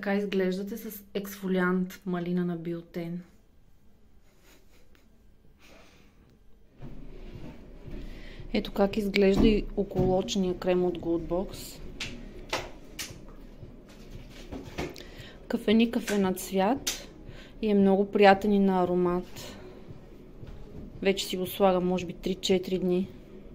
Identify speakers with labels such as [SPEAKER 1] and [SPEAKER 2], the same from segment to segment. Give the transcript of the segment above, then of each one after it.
[SPEAKER 1] така изглеждате с ексфолиант малина на Биотен. Ето как изглежда и околочния крем от Goldbox. Кафена цвят и е много приятен и на аромат. Вече си го слагам, може би 3-4 дни.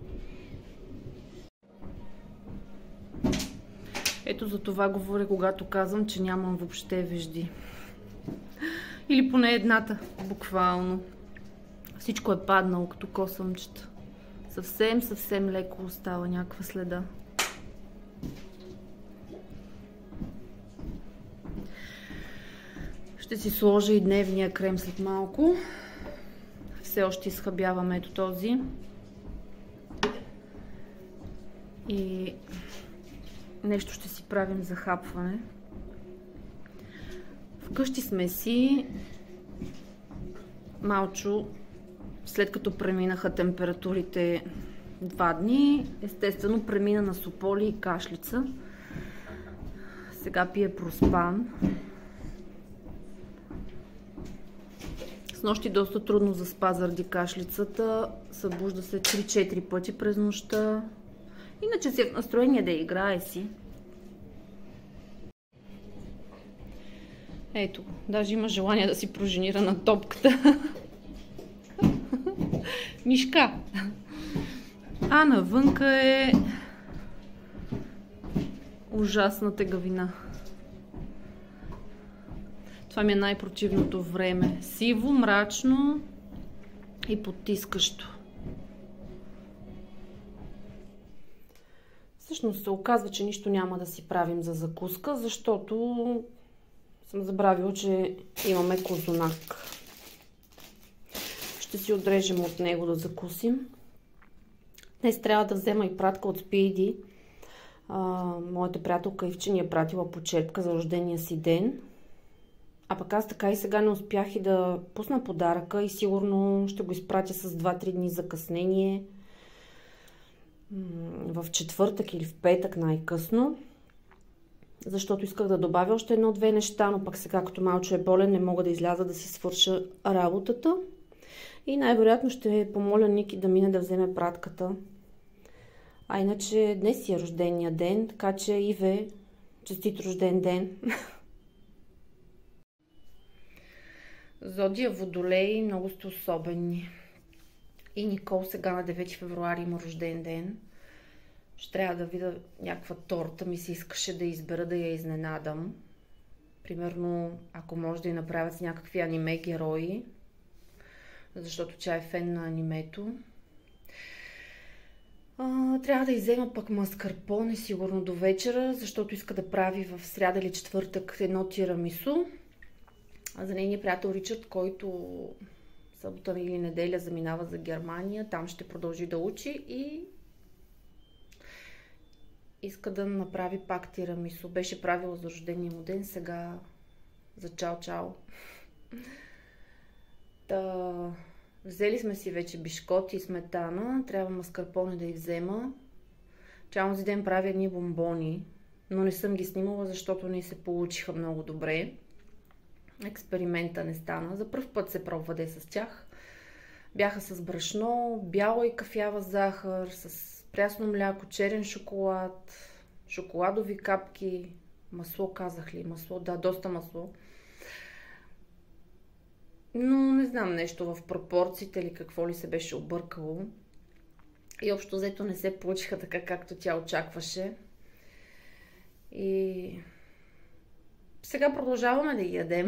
[SPEAKER 1] Ето за това говоря, когато казвам, че нямам въобще вежди. Или поне едната, буквално. Всичко е паднало като косъмчета. Съвсем леко остава някаква следа. Ще си сложа и дневния крем след малко. Все още изхабявам ето този. И нещо ще си правим за хапване. Вкъщи сме си. Малчо, след като преминаха температурите 2 дни, естествено премина на сополи и кашлица. Сега пие Проспан. Снощи доста трудно заспа заради кашлицата. Събужда се 3-4 пъти през нощта. Иначе си е в настроение да играе си. Ето, даже има желание да си проженира на топката. Мишка. А навънка е ужасна тегавина. Това ми е най-противното време. Сиво, мрачно и потискащо. Всъщност се оказва, че нищо няма да си правим за закуска, защото съм забравила, че имаме козунак. Ще си отрежем от него да закусим. Днес трябва да взема и пратка от Спиди. Моята приятелка Ивче ни е пратила почерпка за рождения си ден. А пък аз така и сега не успях и да пусна подаръка и сигурно ще го изпратя с 2-3 дни закъснение. В четвъртък или в петък най-късно. Защото исках да добавя още 1-2 неща, но пък сега като Малчо е болен не мога да изляза да си свърша работата. И най-вероятно ще помоля Ники да мине да вземе пратката. А иначе днес си е рождения ден, така че Иве, честит рожден ден! Зодия Водолей, много сте особени. И Никол сега на 9 февруари има рожден ден. Ще трябва да видя някаква торта. Ми се искаше да избера да я изненадам. Примерно, ако може да я направят с някакви аниме герои. Защото тя е фен на анимето. Трябва да иззема пък маскарпоне сигурно до вечера, защото иска да прави в сряда или четвъртък едно тирамису. За нейния приятел Ричард, който събота или неделя заминава за Германия, там ще продължи да учи и иска да направи пак тирамису. Беше правила за рождения му ден, сега за чао-чао. Взели сме си вече бишкоти и сметана. Трябва маскарпоне да й взема. Тя онзи ден прави едни бомбони, но не съм ги снимала, защото не се получиха много добре. Експеримента не стана. За пръв път се пробва да е с тях. Бяха с брашно, бяла и кафява захар, с прясно мляко, черен шоколад, шоколадови капки, масло казах ли? Масло, да, доста масло. Но не знам нещо в пропорциите или какво ли се беше объркало. И общо взето не се получиха така, както тя очакваше. И сега продължаваме да ги ядем.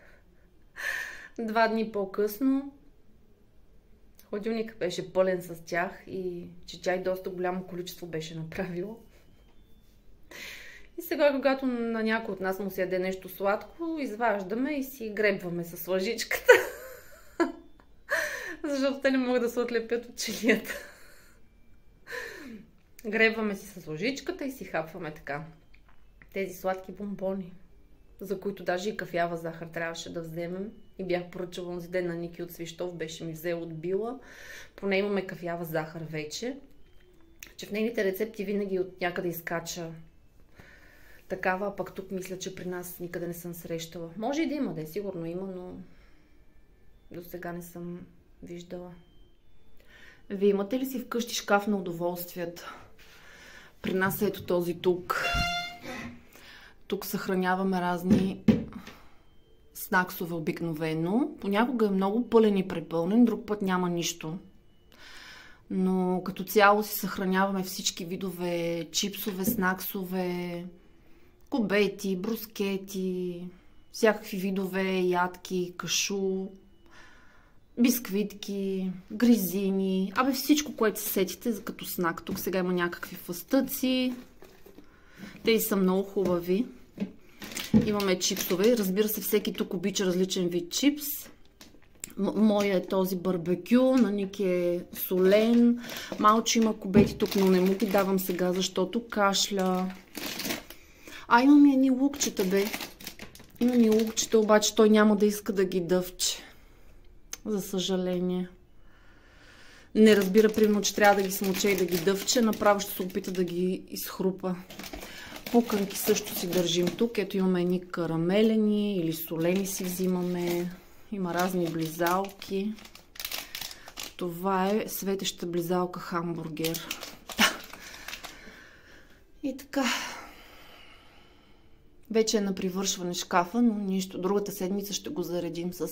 [SPEAKER 1] 2 дни по-късно. Хладилникът беше пълен с тях и че чай доста голямо количество беше направила. И сега, когато на някой от нас му се яде нещо сладко, изваждаме и си гребваме с лъжичката. Защото те не могат да се отлепят от челията. Гребваме си с лъжичката и си хапваме така. Тези сладки бомбони, за които даже и кафява захар трябваше да вземем. И бях поръчала онзи ден на Ники от Свищов, беше ми взел от Била. Поне имаме кафява захар вече. Че в нейните рецепти винаги от някъде изкача такава, а пък тук мисля, че при нас никъде не съм срещала. Може и да има, да е, сигурно има, но до сега не съм виждала. Вие имате ли си вкъщи шкаф на удоволствията? При нас е ето този тук. Тук съхраняваме разни снаксове обикновено. Понякога е много пълен и препълнен, друг път няма нищо. Но като цяло си съхраняваме всички видове чипсове, снаксове, кубети, брускети, всякакви видове ядки, кашу, бисквитки, гризини. Всичко, което се сетите като снак. Тук сега има някакви фъстъци. Тези са много хубави. Имаме чипсове. Разбира се, всеки тук обича различен вид чипс. Моя е този барбекю, на Ники е солен. Малчо има кубети тук, но не му ги давам сега, защото кашля. Имам и едни лукчета, бе. Имам и лукчета, обаче той няма да иска да ги дъвче. За съжаление. Не разбира, примерно, че трябва да ги смуче и да ги дъвче. Направо ще се опита да ги изхрупа. Пуканки също си държим тук. Ето имаме едни карамелени или солени си взимаме. Има разни близалки. Това е светеща близалка хамбургер. И така. Вече е на привършване шкафа, но нищо. Другата седмица ще го заредим с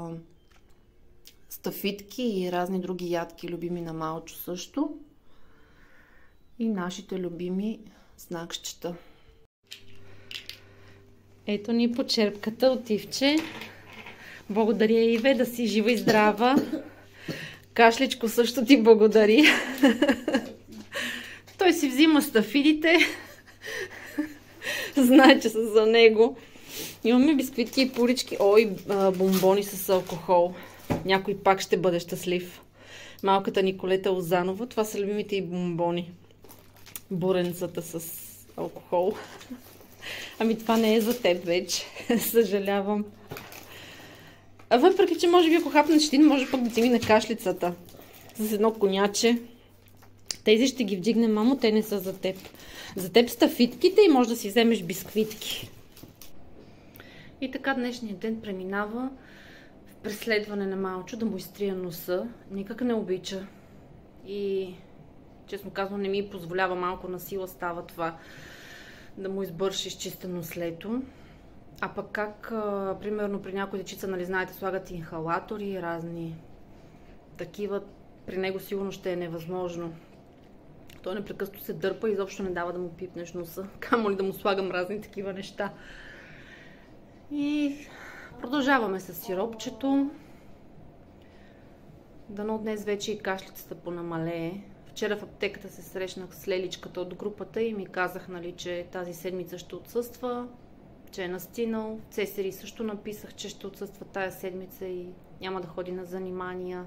[SPEAKER 1] стафитки и разни други ядки, любими на Малчо също. И нашите любими снакчета.
[SPEAKER 2] Ето ни почерпката от Ивче. Благодаря, Иве, да си жива и здрава. Кашличко също ти благодари. Той си взима стафидите. Знае, че са за него. Имаме бисквитки и пурички. Бомбони с алкохол. Някой пак ще бъде щастлив. Малката Николета Лозанова. Това са любимите и бомбони. Буренцата с алкохол. Това не е за теб вече. Съжалявам. Въпреки, че може би ако хапнеш ти, може пък да ти мине кашлицата. С едно коняче. Тези ще ги вдигне, мамо, те не са за теб. За теб стафитките и може да си вземеш бисквитки.
[SPEAKER 1] И така днешният ден преминава в преследване на Малчо, да му изтрия носа. Никак не обича. И честно казвам, не ми позволява, малко на сила става това да му избърши изчистено нослето. А пък как, примерно при някои дечица, нали знаете, слагат инхалатори, разни такива, при него сигурно ще е невъзможно. Той непрекъснато се дърпа и изобщо не дава да му пипнеш носа, камо ли да му слагам разни такива неща. И продължаваме с сиропчето. Дано днес вече и кашлицата понамалее. Вчера в аптеката се срещнах с леличката от групата и ми казах, нали, че тази седмица ще отсъства, че е настинал. В Цесари също написах, че ще отсъства тая седмица и няма да ходи на занимания.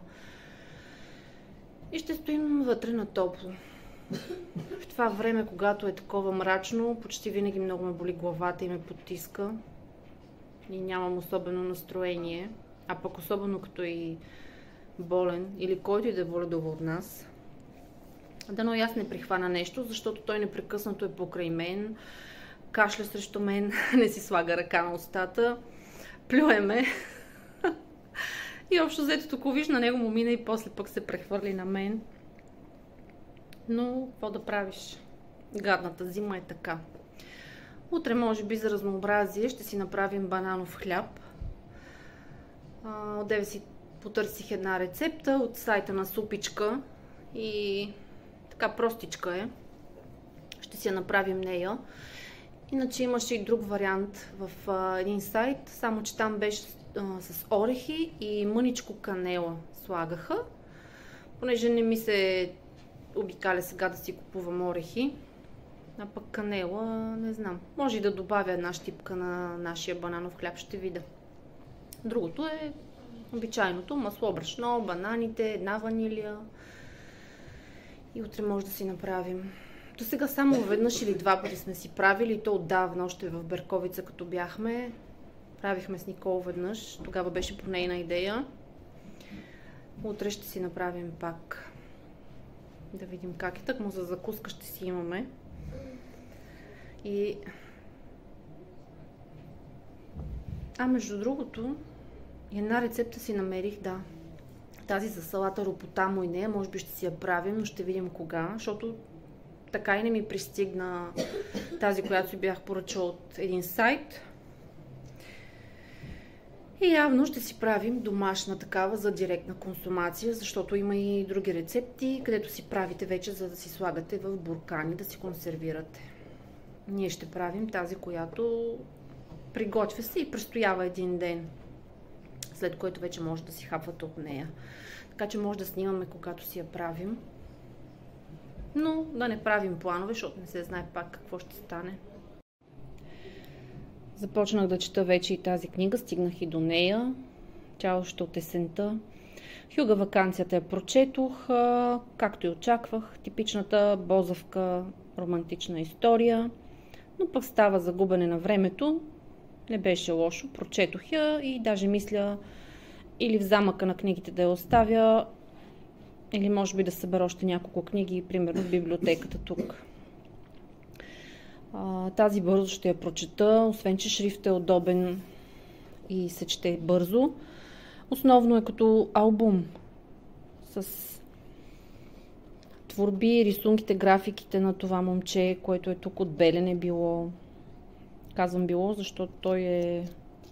[SPEAKER 1] И ще стоим вътре на топло. В това време, когато е такова мрачно, почти винаги много ме боли главата и ме потиска. И нямам особено настроение. А пък особено като и болен или който и да е боледува от нас. Дано и аз не прихвана нещо, защото той непрекъснато е покрай мен, кашля срещу мен, не си слага ръка на устата, плюе ме. И общо взето тук виж на него му мина и после пък се прехвърли на мен. Но какво да правиш? Гадната зима е така. Утре, може би за разнообразие, ще си направим бананов хляб. Отдеве си потърсих една рецепта от сайта на Супичка и така простичка е. Ще си я направим нея. Иначе имаше и друг вариант в един сайт, само че там беше с орехи и мъничко канела слагаха. Понеже не ми се обикаля сега да си купувам орехи, а пък канела, не знам. Може и да добавя една щипка на нашия бананов хляб, ще видя. Другото е обичайното масло, брашно, бананите, една ванилия. И утре може да си направим. До сега само веднъж или два пъти сме си правили, и то отдавна, още в Берковица, като бяхме. Правихме с Никол веднъж, тогава беше по нейна идея. Утре ще си направим пак. Да видим как е. Тъкмо за закуска ще си имаме. И Между другото, една рецепта си намерих, да. Тази за салата ропотамо и нея, може би ще си я правим, но ще видим кога, защото така и не ми пристигна тази, която си бях поръчала от един сайт. И явно ще си правим домашна такава за директна консумация, защото има и други рецепти, където си правите вече, за да си слагате в буркани, да си консервирате. Ние ще правим тази, която приготвя се и престоява един ден, след което вече може да си хапвате от нея. Така че може да снимаме, когато си я правим. Но да не правим планове, защото не се знае пак какво ще стане. Започнах да чета вече и тази книга, стигнах и до нея. Тя още от есента. Хюга ваканцията я прочетох, както и очаквах. Типичната бозавка романтична история. Но пък става за губене на времето. Не беше лошо. Прочетох я и даже мисля или в замъка на книгите да я оставя, или може би да събера още няколко книги, примерно в библиотеката тук. Тази бързо ще я прочета, освен че шрифтът е удобен и се чете бързо. Основно е като албум с творби, рисунките, графиките на това момче, което е тук от Белене било. Казвам било, защото той е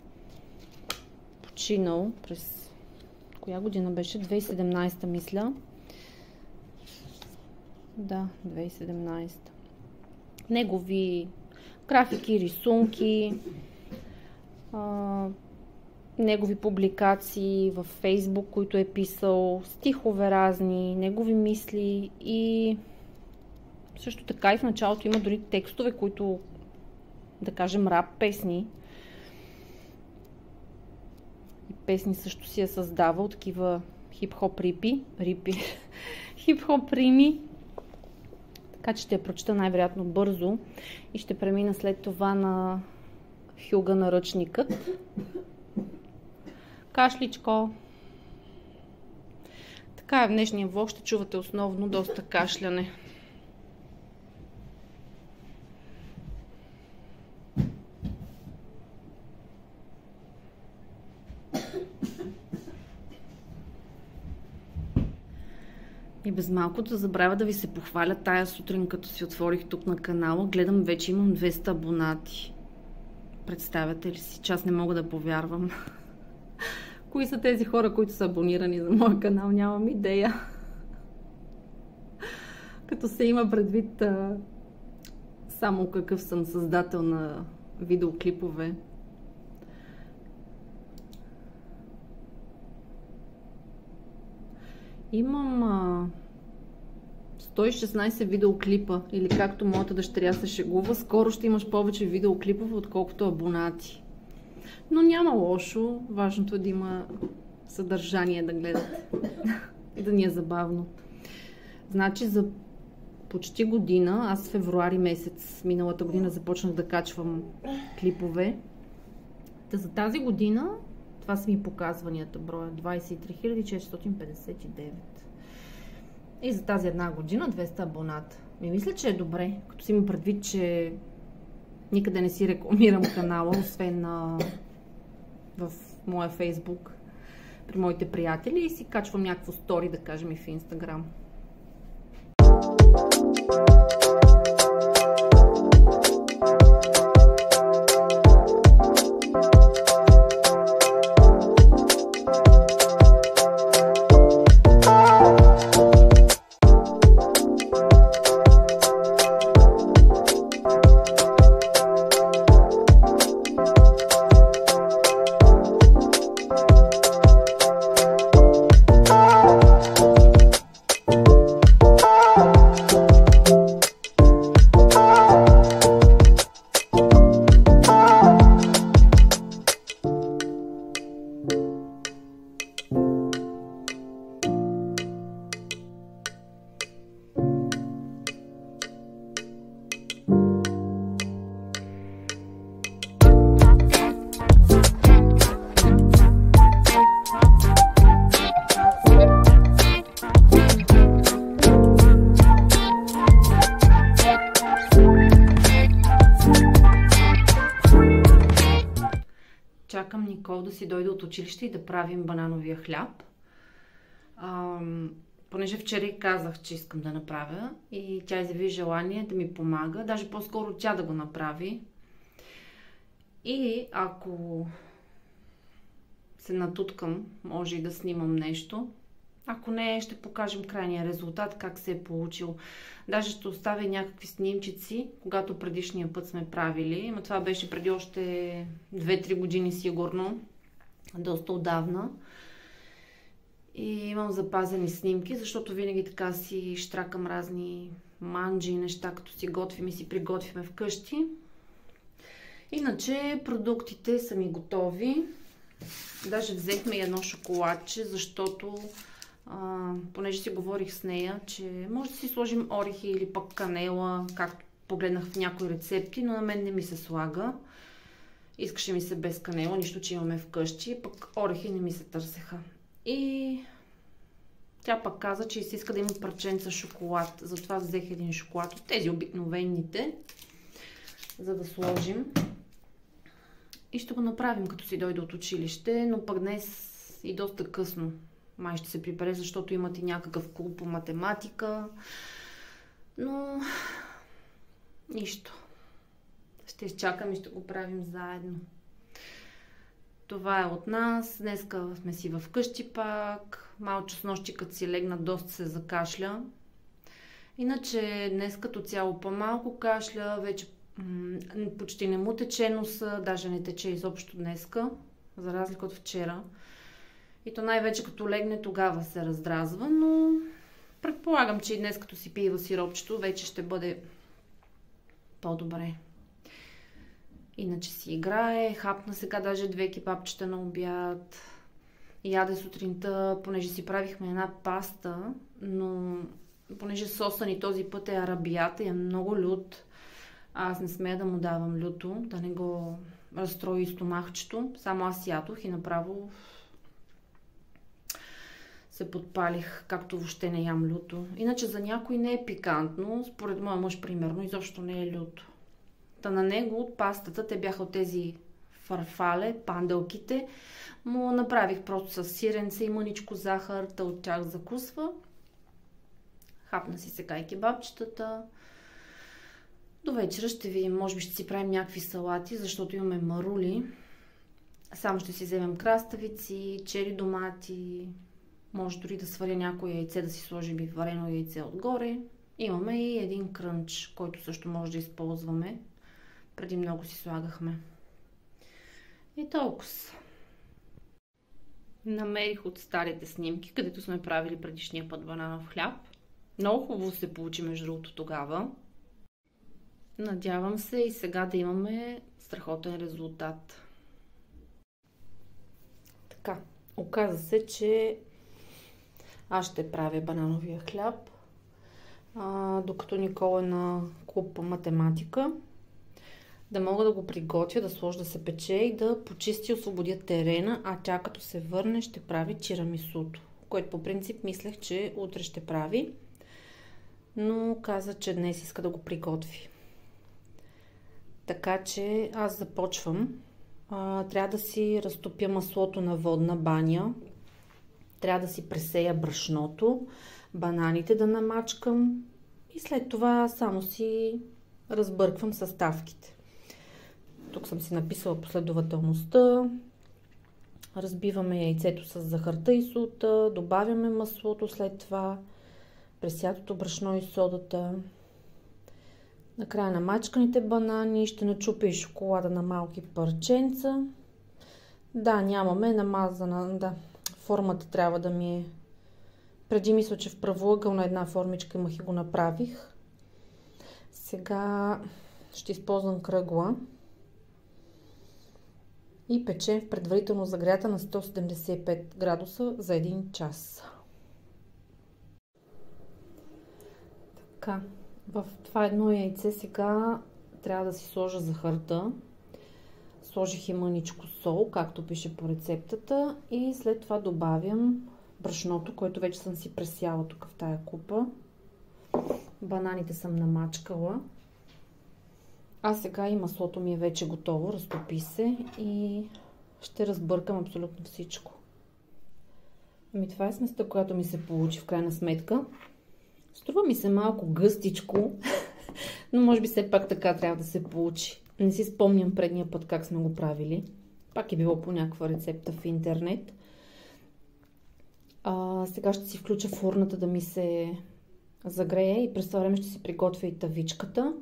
[SPEAKER 1] починал през коя година беше? 2017 мисля. Да, 2017. Негови графики, рисунки, негови публикации в Фейсбук, които е писал, стихове разни, негови мисли и също така и в началото има дори текстове, които, да кажем, рап песни. И песни също си е създавал, такива хип-хоп рипи, хип-хоп рими. Така че ще я прочета най-вероятно бързо и ще премина след това на Хюга наръчникът. Кашличко. Така е в днешния влог, ще чувате основно доста кашляне. И без малко да забравя да ви се похваля, тая сутрин, като си отворих тук на канала, гледам, вече имам 200 абонати. Представяте ли си, че аз не мога да повярвам. Кои са тези хора, които са абонирани за моя канал, нямам идея. Като се има предвид само какъв съм създател на видеоклипове. Имам 116 видеоклипа, или както моята дъщеря се шегува, скоро ще имаш повече видеоклипове, отколкото абонати. Но няма лошо, важното е да има съдържание да гледате и да ни е забавно. Значи за почти година, аз в февруари месец миналата година започнах да качвам клипове. За тази година, това са ми показванията, броя 23 459. И за тази една година 200 абоната. Мисля, че е добре, като си има предвид, че никъде не си рекламирам канала, освен в моя Фейсбук, при моите приятели, и си качвам някакво стори, да кажем, и в Инстаграм. да си дойде от училище и да правим банановия хляб. Понеже вчера и казах, че искам да направя и тя изяви желание да ми помага, даже по-скоро тя да го направи. И ако се натуткам, може и да снимам нещо. Ако не, ще покажем крайния резултат, как се е получил. Даже ще оставя някакви снимчици, когато предишния път сме правили. Но това беше преди още 2-3 години сигурно. Доста отдавна. И имам запазени снимки, защото винаги така си щракам разни манджи и неща, като си готвим и си приготвяме вкъщи. Иначе продуктите са ми готови. Даже взехме едно шоколадче, защото понеже си говорих с нея, че може да си сложим орехи или пък канела, както погледнах в някои рецепти, но на мен не ми се слага. Искаше ми се без канела, нищо, че имаме вкъщи, пък орехи не ми се търсеха. И тя пък каза, че си иска да има парченца шоколад. Затова взех един шоколад от тези обикновените, за да сложим. И ще го направим, като си дойде от училище, но пък днес и доста късно. Май ще се прибере, защото имат и някакъв клуб по математика. Но нищо. Ще изчакам и ще го правим заедно. Това е от нас. Днеска сме си вкъщи пак. Малчо с нощи, като си легна, доста се закашля. Иначе днес като цяло по-малко кашля. Вече почти не му тече носа. Даже не тече изобщо днеска. За разлика от вчера. И то най-вече като легне, тогава се раздразва. Но предполагам, че и днес като си пива сиропчето, вече ще бъде по-добре. Иначе си играе, хапна сега даже 2 кебапчета на обяд. Яде сутринта, понеже си правихме една паста, но понеже соса ни този път е арабията и е много лют, аз не смея да му давам люто, да не го разстрои стомахчето. Само аз ядох и направо се подпалих, както въобще не ям люто. Иначе за някой не е пикантно, според моя мъж примерно, изобщо не е люто. Та на него от пастата, те бяха от тези фарфале, панделките, му направих просто с сиренце и мъничко захар, та от тях закусва. Хапна си сега и кебабчетата. До вечера ще видим, може би ще си правим някакви салати, защото имаме марули. Само ще си вземем краставици, чери домати, може дори да сваря някое яйце, да си сложим и варено яйце отгоре. Имаме и един крънч, който също може да използваме. Преди много си слагахме. И толкова. Намерих от старите снимки, където сме правили предишния път бананов хляб. Много хубаво се получи между другото тогава. Надявам се и сега да имаме страхотен резултат. Така, оказа се, че аз ще правя банановия хляб, докато Никола е на клуб по математика. Да мога да го приготвя, да сложа да се пече и да почисти и освободя терена, а тя като се върне ще прави тирамисуто, което по принцип мислех, че утре ще прави, но каза, че днес иска да го приготви. Така че аз започвам. Трябва да си разтопя маслото на водна баня, трябва да си пресея брашното, бананите да намачкам и след това само си разбърквам съставките. Тук съм си написала последователността. Разбиваме яйцето с захарта и солта, добавяме маслото след това, пресятото брашно и содата. Накрая намачканите банани, ще начупя и шоколада на малки парченца. Да, нямаме намазана, да, формата трябва да ми е... Преди мисля, че в правоъгъл на една формичка имах и го направих. Сега ще използвам кръгла и печем в предварително загрята на 175 градуса за 1 час. Така, в това едно яйце сега трябва да си сложа захарта. Сложих и мъничко сол, както пише по рецептата, и след това добавям брашното, което вече съм си пресяла тук в тая купа. Бананите съм намачкала. А сега и маслото ми е вече готово, разтопи се и Ще разбъркам абсолютно всичко. Ами това е сместа, която ми се получи в крайна сметка. Струва ми се малко гъстичко, но може би все пак така трябва да се получи. Не си спомням предния път как сме го правили. Пак е било по някаква рецепта в интернет. Сега ще си включа фурната да ми се загрее и през това време ще си приготвя и тавичката.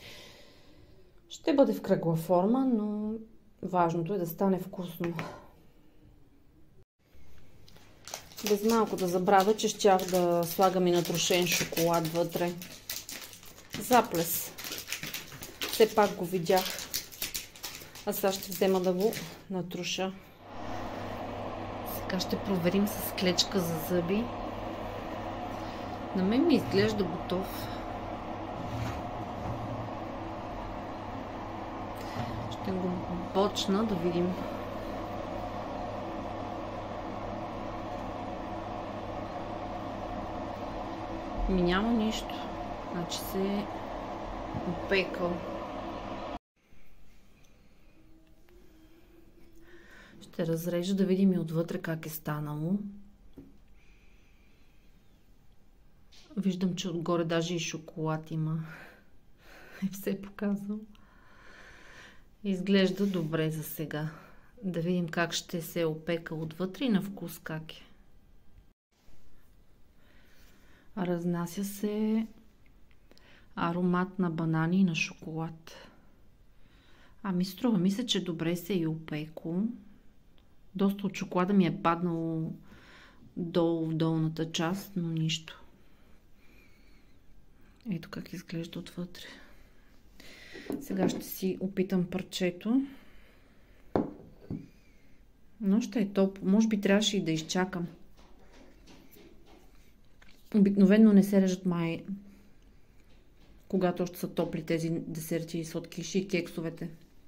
[SPEAKER 1] Ще бъде в кръгла форма, но важното е да стане вкусно. Без малко да забравя, че щях да слагам и натрошен шоколад вътре. Заплес. Все пак го видях. А сега ще взема да го натруша. Сега ще проверим с клечка за зъби. На мен ми изглежда готов. Ще го почна да видим. Ми няма нищо. Значи се е опекал. Ще разрежа да видим и отвътре как е станало. Виждам, че отгоре даже и шоколад има. И все показвам. Изглежда добре за сега. Да видим как ще се е опекал отвътре и на вкус как е. Разнася се аромат на банани и на шоколад. Ами струва ми се, че добре се е опекло. Доста от шоколада ми е паднало долу в долната част, но нищо. Ето как изглежда отвътре. Сега ще си опитам парчето. Но ще е топло. Може би трябваше и да изчакам. Обикновено не се режат май, когато още са топли тези десерти, сладкиши и кексовете.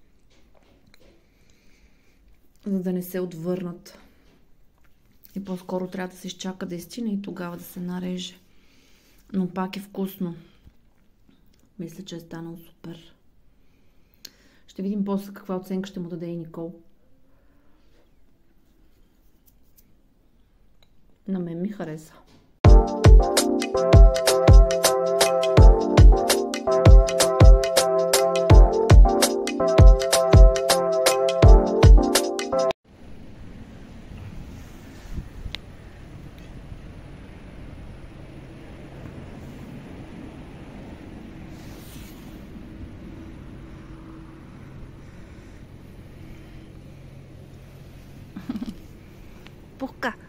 [SPEAKER 1] За да не се отвърнат. И по-скоро трябва да се изчака да изтине и тогава да се нареже. Но пак е вкусно. Мисля, че е станал супер. Ще видим после каква оценка ще му даде и Никол. На мен ми хареса. Пока.